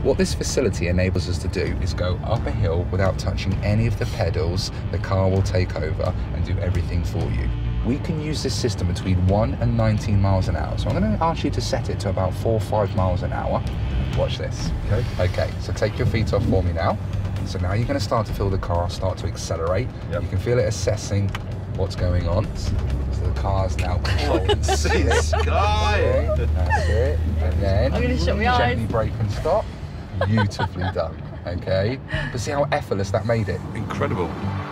What this facility enables us to do is go up a hill without touching any of the pedals. The car will take over and do everything for you. We can use this system between 1 and 19 miles an hour. So I'm going to ask you to set it to about 4 or 5 miles an hour. Watch this. Okay, so take your feet off for me now. So now you're going to start to feel the car start to accelerate. Yep. You can feel it assessing what's going on. So the car's now controlling. See the sky. That's it. And then I'm going to shut my eyes. gently brake and stop. Beautifully done. Okay. But see how effortless that made it? Incredible.